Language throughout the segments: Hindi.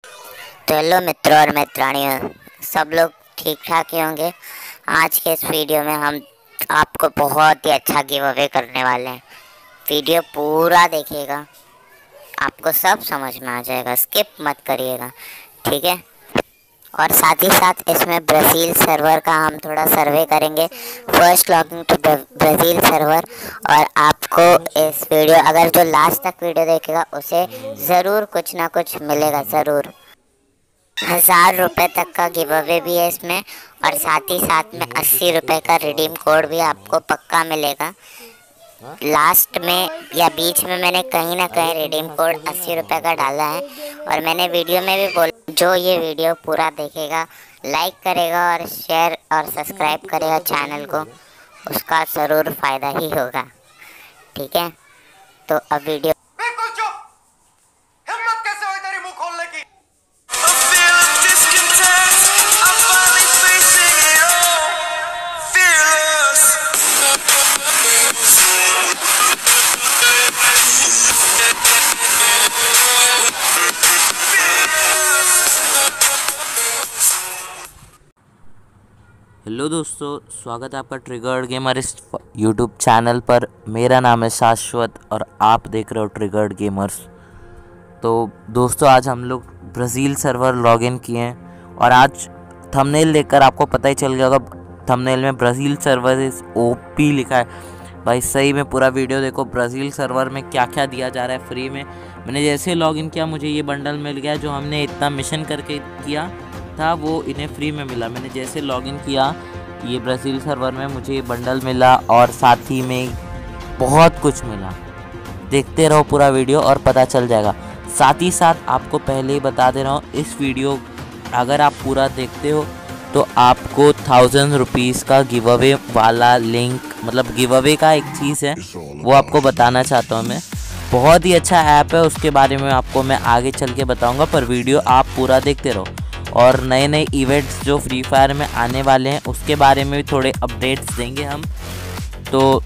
तो हेलो मित्रों और मित्राणियों, सब लोग ठीक ठाक ही होंगे। आज के इस वीडियो में हम आपको बहुत ही अच्छा गिव अवे करने वाले हैं। वीडियो पूरा देखिएगा, आपको सब समझ में आ जाएगा, स्किप मत करिएगा, ठीक है। और साथ ही साथ इसमें ब्राज़ील सर्वर का हम थोड़ा सर्वे करेंगे, first logging to Brazil server. और आपको इस वीडियो, अगर जो लास्ट तक वीडियो देखेगा उसे ज़रूर कुछ ना कुछ मिलेगा, ज़रूर। 1000 रुपये तक का गिव अवे भी है इसमें, और साथ ही साथ में 80 रुपये का रिडीम कोड भी आपको पक्का मिलेगा। लास्ट में या बीच में मैंने कहीं ना कहीं रिडीम कोड 80 रुपये का डाला है, और मैंने वीडियो में भी बोला जो ये वीडियो पूरा देखेगा, लाइक करेगा और शेयर और सब्सक्राइब करेगा चैनल को, उसका ज़रूर फ़ायदा ही होगा, ठीक है। तो अब वीडियो हेलो दोस्तों, स्वागत है आपका ट्रिगर्ड गेमर इस यूट्यूब चैनल पर। मेरा नाम है शाश्वत और आप देख रहे हो ट्रिगर्ड गेमर्स। तो दोस्तों, आज हम लोग ब्राज़ील सर्वर लॉगिन किए हैं, और आज थंबनेल देखकर आपको पता ही चल गया होगा, थंबनेल में ब्राज़ील सर्वर इस ओपी लिखा है। भाई सही में पूरा वीडियो देखो, ब्राज़ील सर्वर में क्या क्या दिया जा रहा है फ्री में। मैंने जैसे लॉगिन किया मुझे ये बंडल मिल गया, जो हमने इतना मिशन करके किया था वो इन्हें फ्री में मिला। मैंने जैसे लॉगिन किया ये ब्राज़ील सर्वर में, मुझे ये बंडल मिला और साथ ही में बहुत कुछ मिला। देखते रहो पूरा वीडियो और पता चल जाएगा। साथ ही साथ आपको पहले ही बता दे रहा हूँ, इस वीडियो अगर आप पूरा देखते हो तो आपको 1000 रुपीज़ का गिव अवे वाला लिंक, मतलब गिव अवे का एक चीज़ है वो आपको बताना चाहता हूँ मैं। बहुत ही अच्छा ऐप है, उसके बारे में आपको मैं आगे चल के बताऊँगा, पर वीडियो आप पूरा देखते रहो। और नए नए इवेंट्स जो फ्री फायर में आने वाले हैं उसके बारे में भी थोड़े अपडेट्स देंगे हम, तो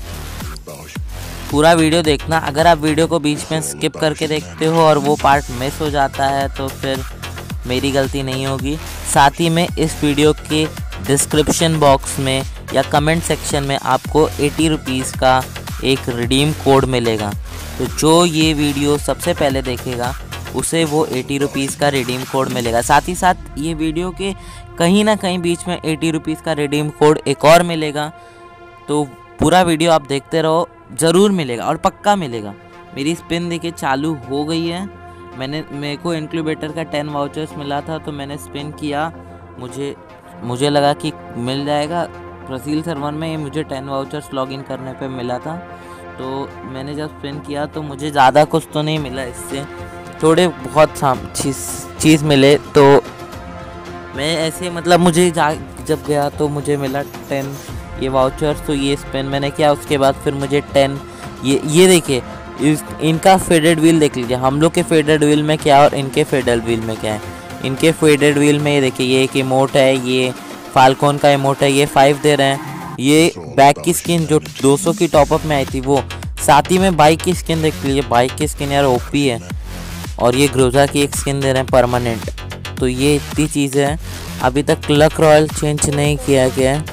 पूरा वीडियो देखना। अगर आप वीडियो को बीच में स्किप करके देखते हो और वो पार्ट मिस हो जाता है तो फिर मेरी गलती नहीं होगी। साथ ही में इस वीडियो के डिस्क्रिप्शन बॉक्स में या कमेंट सेक्शन में आपको 80 रुपीज़ का एक रिडीम कोड मिलेगा, तो जो ये वीडियो सबसे पहले देखेगा उसे वो 80 रुपीज़ का रिडीम कोड मिलेगा। साथ ही साथ ये वीडियो के कहीं ना कहीं बीच में 80 रुपीज़ का रिडीम कोड एक और मिलेगा, तो पूरा वीडियो आप देखते रहो, ज़रूर मिलेगा और पक्का मिलेगा। मेरी स्पिन देखिए चालू हो गई है। मेरे को इंक्यूबेटर का 10 वाउचर्स मिला था, तो मैंने स्पिन किया, मुझे लगा कि मिल जाएगा। ब्राज़ील सर्वर में ये मुझे 10 वाउचर्स लॉगिन करने पे मिला था, तो मैंने जब स्पिन किया तो मुझे ज़्यादा कुछ तो नहीं मिला, इससे थोड़े बहुत चीज़ मिले। तो मैं ऐसे मतलब मुझे जब गया तो मुझे मिला 10 ये वाउचर्स, तो ये स्पेन मैंने किया। उसके बाद फिर मुझे 10 ये देखिए, इनका फेडेड व्हील देख लीजिए, हम लोग के फेडेड व्हील में क्या और इनके फेडेड व्हील में क्या है। इनके फेडेड व्हील में ये देखिए, ये एक इमोट है, ये फाल्कन का इमोट है, ये 5 दे रहे हैं। ये बैक की स्किन जो 200 की टॉपअप में आई थी वो, साथ ही में बाइक की स्किन देख लीजिए, बाइक की स्किन यार ओपी है, और ये ग्रोजा की एक स्किन दे रहे हैं परमानेंट। तो ये इतनी चीज़ें हैं। अभी तक लक रॉयल चेंज नहीं किया गया है,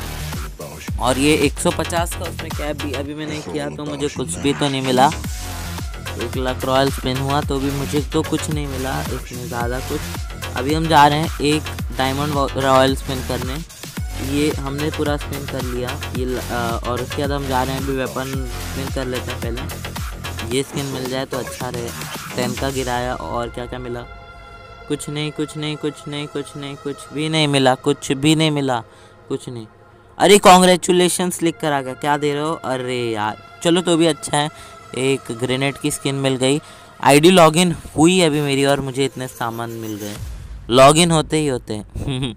और ये 150 का उसमें कैप भी अभी मैंने किया तो मुझे कुछ भी तो नहीं मिला। एक लक रॉयल स्पिन हुआ तो भी मुझे तो कुछ नहीं मिला इसमें ज़्यादा कुछ। अभी हम जा रहे हैं एक डायमंड रॉयल स्पिन करने, ये हमने पूरा स्पिन कर लिया ये, और उसके बाद हम जा रहे हैं अभी वेपन स्पिन कर लेते हैं पहले। ये स्किन मिल जाए तो अच्छा रहे। 10 का गिराया और क्या क्या मिला, कुछ नहीं कुछ नहीं कुछ नहीं कुछ नहीं कुछ भी नहीं मिला, कुछ भी नहीं मिला, कुछ नहीं। अरे कॉन्ग्रेचुलेशंस लिख कर आ गया, क्या दे रहे हो? अरे यार चलो तो भी अच्छा है, एक ग्रेनेड की स्किन मिल गई। आईडी लॉगिन हुई है अभी मेरी और मुझे इतने सामान मिल गए, लॉगिन होते ही होते हैं।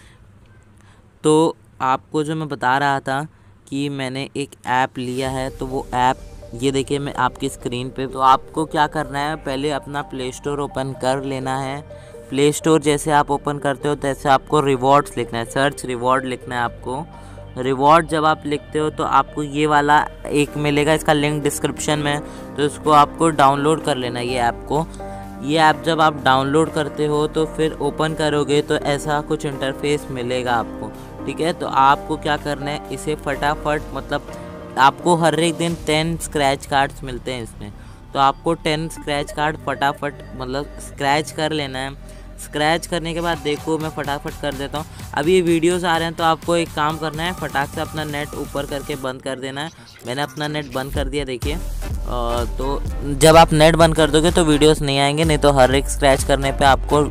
तो आपको जो मैं बता रहा था कि मैंने एक ऐप लिया है, तो वो ऐप ये देखिए मैं आपकी स्क्रीन पे। तो आपको क्या करना है, पहले अपना प्ले स्टोर ओपन कर लेना है। प्ले स्टोर जैसे आप ओपन करते हो तैसे आपको रिवॉर्ड्स लिखना है, सर्च रिवॉर्ड लिखना है आपको। रिवॉर्ड जब आप लिखते हो तो आपको ये वाला एक मिलेगा, इसका लिंक डिस्क्रिप्शन में, तो इसको आपको डाउनलोड कर लेना है ये ऐप को। ये ऐप जब आप डाउनलोड करते हो तो फिर ओपन करोगे तो ऐसा कुछ इंटरफेस मिलेगा आपको, ठीक है। तो आपको क्या करना है, इसे फटाफट मतलब आपको हर एक दिन 10 स्क्रैच कार्ड्स मिलते हैं इसमें, तो आपको 10 स्क्रैच कार्ड फटाफट मतलब स्क्रैच कर लेना है। स्क्रैच करने के बाद देखो मैं फटाफट कर देता हूँ। अभी ये वीडियोस आ रहे हैं तो आपको एक काम करना है, फटाक से अपना नेट ऊपर करके बंद कर देना है। मैंने अपना नेट बंद कर दिया, देखिए। तो जब आप नेट बंद कर दोगे तो वीडियोस नहीं आएंगे, नहीं तो हर एक स्क्रैच करने पे आपको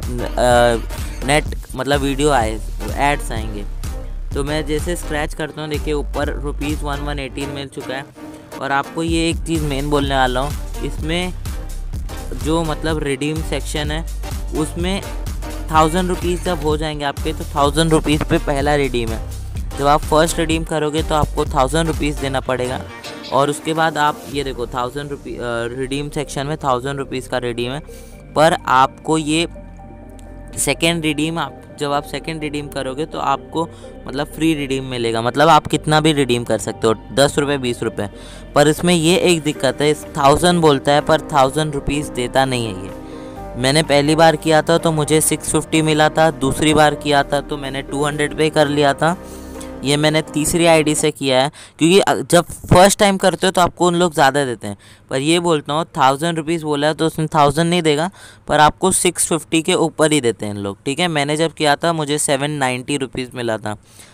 नेट मतलब वीडियो आए, एड्स आएंगे। तो मैं जैसे स्क्रैच करता हूँ, देखिए ऊपर ₹1118 मिल चुका है। और आपको ये एक चीज़ मेन बोलने वाला हूँ, इसमें जो मतलब रिडीम सेक्शन है उसमें 1000 रुपीज़ जब हो जाएंगे आपके, तो 1000 रुपीज़ पे पहला रिडीम है। जब आप फर्स्ट रिडीम करोगे तो आपको 1000 रुपीज़ देना पड़ेगा। और उसके बाद आप ये देखो 1000 रिडीम सेक्शन में 1000 रुपीज़ का रिडीम है। पर आपको ये सेकेंड रिडीम जब आप सेकेंड रिडीम करोगे तो आपको मतलब फ्री रिडीम मिलेगा, मतलब आप कितना भी रिडीम कर सकते हो, 10 रुपये 20 रुपये। पर इसमें ये एक दिक्कत है, 1000 बोलता है पर 1000 रुपीज़ देता नहीं है ये। मैंने पहली बार किया था तो मुझे 650 मिला था, दूसरी बार किया था तो मैंने 200 पे कर लिया था। ये मैंने तीसरी आईडी से किया है, क्योंकि जब फर्स्ट टाइम करते हो तो आपको उन लोग ज़्यादा देते हैं। पर ये बोलता हूँ 1000 रुपीज़ बोला है तो उसमें 1000 नहीं देगा, पर आपको 650 के ऊपर ही देते हैं लोग, ठीक है। मैंने जब किया था मुझे 790 रुपीज़ मिला था,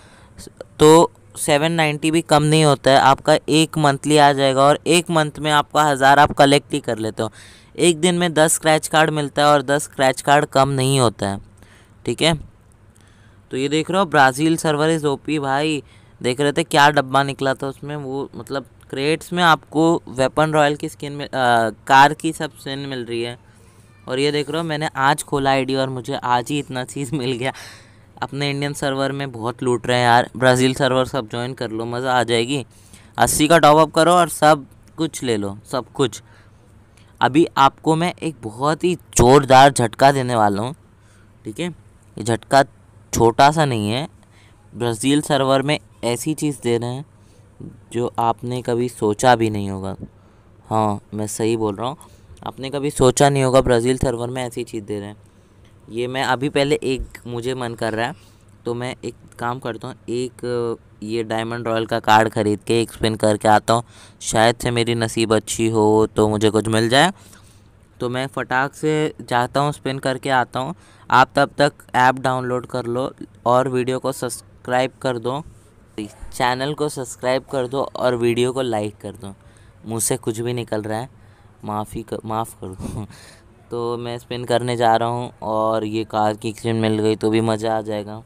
तो 790 भी कम नहीं होता है। आपका एक मंथली आ जाएगा और एक मंथ में आपका 1000 आप कलेक्ट ही कर लेते हो। एक दिन में 10 स्क्रैच कार्ड मिलता है और 10 स्क्रैच कार्ड कम नहीं होता है, ठीक है। तो ये देख रहे हो ब्राज़ील सर्वर इज़ ओपी भाई। देख रहे थे क्या डब्बा निकला था उसमें, वो मतलब क्रेट्स में आपको वेपन रॉयल की स्किन में कार की सब स्किन मिल रही है। और ये देख रहे हो मैंने आज खोला आईडी और मुझे आज ही इतना चीज़ मिल गया। अपने इंडियन सर्वर में बहुत लूट रहे हैं यार, ब्राज़ील सर्वर सब ज्वाइन कर लो, मज़ा आ जाएगी। 80 का टॉपअप करो और सब कुछ ले लो, सब कुछ। अभी आपको मैं एक बहुत ही ज़ोरदार झटका देने वाला हूँ, ठीक है। ये झटका छोटा सा नहीं है, ब्राज़ील सर्वर में ऐसी चीज़ दे रहे हैं जो आपने कभी सोचा भी नहीं होगा। हाँ मैं सही बोल रहा हूँ, आपने कभी सोचा नहीं होगा ब्राज़ील सर्वर में ऐसी चीज़ दे रहे हैं। ये मैं अभी पहले एक मुझे मन कर रहा है तो मैं एक काम करता हूँ, एक ये डायमंड रॉयल का कार्ड ख़रीद के एक स्पिन करके आता हूँ, शायद से मेरी नसीब अच्छी हो तो मुझे कुछ मिल जाए। तो मैं फटाक से जाता हूँ, स्पिन करके आता हूँ। आप तब तक ऐप डाउनलोड कर लो और वीडियो को सब्सक्राइब कर दो, चैनल को सब्सक्राइब कर दो और वीडियो को लाइक कर दो। मुँह से कुछ भी निकल रहा है, माफ़ कर दो। तो मैं स्पिन करने जा रहा हूँ और ये कार की स्किन मिल गई तो भी मज़ा आ जाएगा।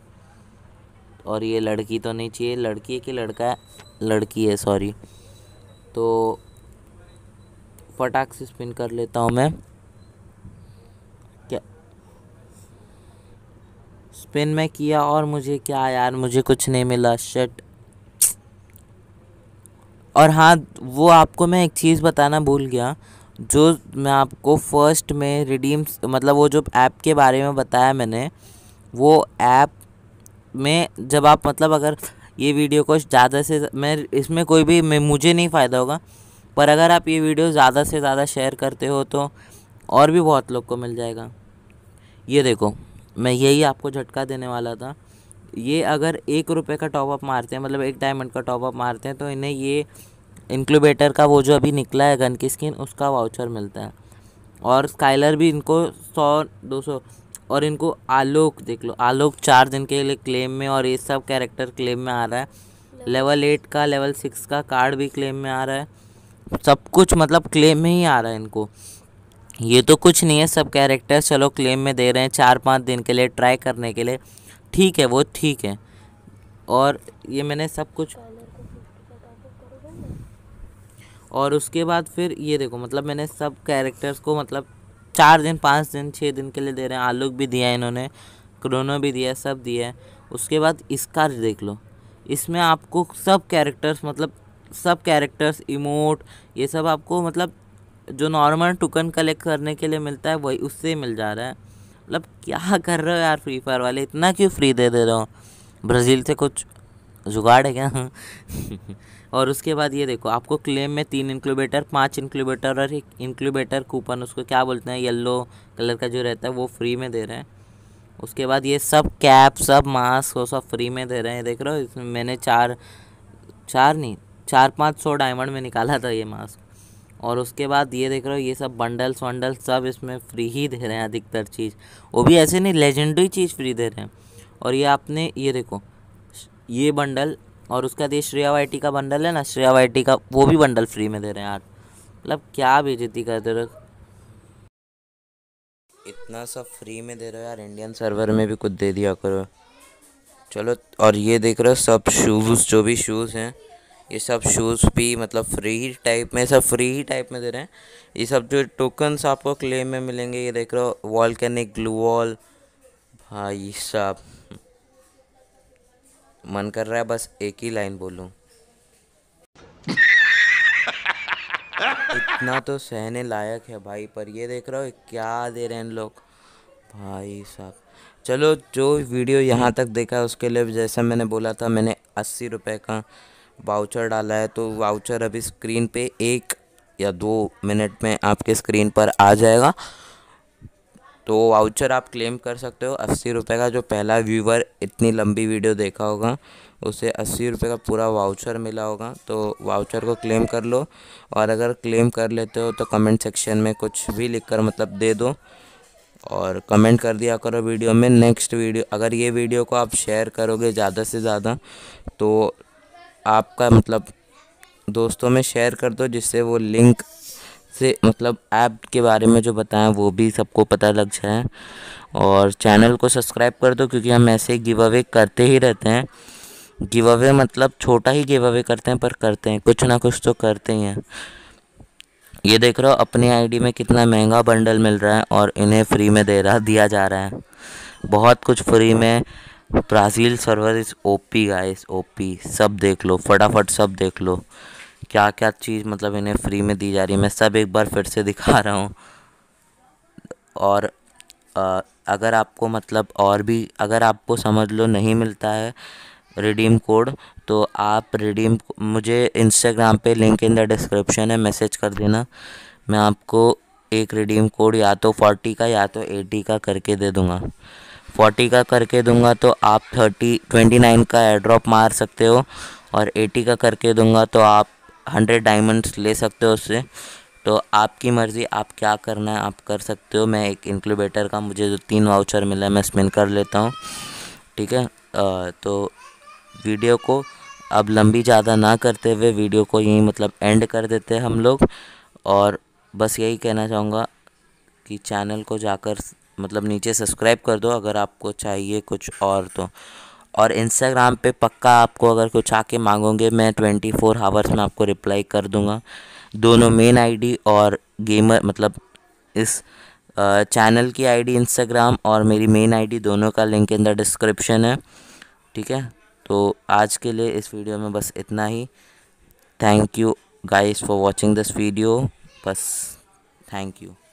और ये लड़की तो नहीं चाहिए, लड़की है कि लड़का है, लड़की है सॉरी। तो फटाक से स्पिन कर लेता हूँ मैं। क्या स्पिन में किया और मुझे क्या यार, मुझे कुछ नहीं मिला, शिट। और हाँ वो आपको मैं एक चीज़ बताना भूल गया, जो मैं आपको फर्स्ट में रिडीम मतलब वो जो ऐप के बारे में बताया मैंने, वो ऐप में जब आप मतलब अगर ये वीडियो को ज़्यादा से मैं इसमें कोई भी मुझे नहीं फ़ायदा होगा, पर अगर आप ये वीडियो ज़्यादा से ज़्यादा शेयर करते हो तो और भी बहुत लोग को मिल जाएगा। ये देखो मैं यही आपको झटका देने वाला था। ये अगर 1 रुपये का टॉपअप मारते हैं, मतलब 1 डायमंड का टॉपअप मारते हैं, तो इन्हें ये इंक्यूबेटर का वो जो अभी निकला है गन की स्किन, उसका वाउचर मिलता है। और स्काइलर भी इनको 100-200, और इनको आलोक देख लो, आलोक 4 दिन के लिए क्लेम में, और ये सब कैरेक्टर क्लेम में आ रहा है। लेवल 8 का लेवल 6 का कार्ड भी क्लेम में आ रहा है, सब कुछ मतलब क्लेम में ही आ रहा है इनको। ये तो कुछ नहीं है, सब कैरेक्टर चलो क्लेम में दे रहे हैं 4-5 दिन के लिए ट्राई करने के लिए, ठीक है वो ठीक है। और ये मैंने सब कुछ, और उसके बाद फिर ये देखो मतलब मैंने सब कैरेक्टर्स को मतलब 4 दिन 5 दिन 6 दिन के लिए दे रहे हैं। आलोक भी दिया है इन्होंने, क्रोनो भी दिया है, सब दिया है। उसके बाद इसका देख लो, इसमें आपको सब कैरेक्टर्स मतलब सब कैरेक्टर्स इमोट ये सब आपको मतलब जो नॉर्मल टोकन कलेक्ट करने के लिए मिलता है वही उससे मिल जा रहा है। मतलब क्या कर रहे हो यार फ्री फायर वाले, इतना क्यों फ्री दे रहे हो? ब्राज़ील से कुछ जुगाड़ है क्या? और उसके बाद ये देखो, आपको क्लेम में 3 इंक्यूबेटर, 5 इंक्यूबेटर और एक इंक्यूबेटर कूपन, उसको क्या बोलते हैं, येलो कलर का जो रहता है, वो फ्री में दे रहे हैं। उसके बाद ये सब कैप, सब मास्क, वो सब फ्री में दे रहे हैं। देख रहे हो, इसमें मैंने चार चार नहीं 400-500 डायमंड में निकाला था ये मास्क। और उसके बाद ये देख रहे हो, ये सब बंडल्स वंडल सब इसमें फ्री ही दे रहे हैं अधिकतर चीज़, वो भी ऐसे नहीं, लेजेंडरी चीज़ फ्री दे रहे हैं। और ये आपने ये देखो, ये बंडल और उसका बाद ये श्रेया वाईटी का बंडल है ना, श्रेया वाईटी का, वो भी बंडल फ्री में दे रहे हैं यार। मतलब क्या बेइज्जती करते रहो, इतना सब फ्री में दे रहे हो यार, इंडियन सर्वर में भी कुछ दे दिया करो। चलो, और ये देख रहे हो सब शूज़, जो भी शूज़ हैं, ये सब शूज़ भी मतलब फ्री ही टाइप में, सब फ्री ही टाइप में दे रहे हैं। ये सब जो टोकन्स आपको क्लेम में मिलेंगे, ये देख रहे हो, वॉल्केनिक ग्लू वॉल, भाई साहब मन कर रहा है बस एक ही लाइन बोलूं, इतना तो सहने लायक है भाई। पर ये देख रहे हो क्या दे रहे हैं इन लोग, भाई साहब। चलो, जो वीडियो यहाँ तक देखा है उसके लिए, जैसा मैंने बोला था, मैंने 80 रुपये का वाउचर डाला है। तो वाउचर अभी स्क्रीन पे 1 या 2 मिनट में आपके स्क्रीन पर आ जाएगा। तो वाउचर आप क्लेम कर सकते हो 80 रुपये का। जो पहला व्यूवर इतनी लंबी वीडियो देखा होगा, उसे 80 रुपये का पूरा वाउचर मिला होगा। तो वाउचर को क्लेम कर लो। और अगर क्लेम कर लेते हो तो कमेंट सेक्शन में कुछ भी लिखकर मतलब दे दो, और कमेंट कर दिया करो वीडियो में। नेक्स्ट वीडियो, अगर ये वीडियो को आप शेयर करोगे ज़्यादा से ज़्यादा, तो आपका मतलब दोस्तों में शेयर कर दो, जिससे वो लिंक से मतलब ऐप के बारे में जो बताएं वो भी सबको पता लग जाए। और चैनल को सब्सक्राइब कर दो, क्योंकि हम ऐसे गिव अवे करते ही रहते हैं। गिव अवे मतलब छोटा ही गिव अवे करते हैं, पर करते हैं, कुछ ना कुछ तो करते ही हैं। ये देख रहे हो अपनी आईडी में कितना महंगा बंडल मिल रहा है, और इन्हें फ्री में दिया जा रहा है बहुत कुछ फ्री में। Brazil server is OP guys, OP. सब देख लो, फटाफट सब देख लो क्या क्या चीज़ मतलब इन्हें फ्री में दी जा रही है। मैं सब एक बार फिर से दिखा रहा हूँ। और अगर आपको मतलब और भी, अगर आपको समझ लो नहीं मिलता है रिडीम कोड, तो आप मुझे इंस्टाग्राम पे लिंक इन द डिस्क्रिप्शन है, मैसेज कर देना। मैं आपको एक रिडीम कोड या तो 40 का या तो 80 का करके दे दूँगा। 40 का करके दूंगा तो आप 29 का एयर ड्रॉप मार सकते हो, और 80 का करके दूंगा तो आप 100 डायमंड्स ले सकते हो उससे। तो आपकी मर्ज़ी, आप क्या करना है आप कर सकते हो। मैं एक इंक्यूबेटर का मुझे जो 3 वाउचर मिला है, मैं स्पिन कर लेता हूँ, ठीक है। तो वीडियो को अब लंबी ज़्यादा ना करते हुए वीडियो को यहीं मतलब एंड कर देते हैं हम लोग। और बस यही कहना चाहूँगा कि चैनल को जाकर मतलब नीचे सब्सक्राइब कर दो अगर आपको चाहिए कुछ और तो। और इंस्टाग्राम पे पक्का आपको अगर कुछ आके मांगोगे, मैं 24 आवर्स में आपको रिप्लाई कर दूंगा। दोनों मेन आईडी और गेमर मतलब इस चैनल की आईडी इंस्टाग्राम और मेरी मेन आईडी, दोनों का लिंक इन द डिस्क्रिप्शन है, ठीक है। तो आज के लिए इस वीडियो में बस इतना ही। Thank you guys for watching this video, बस थैंक यू।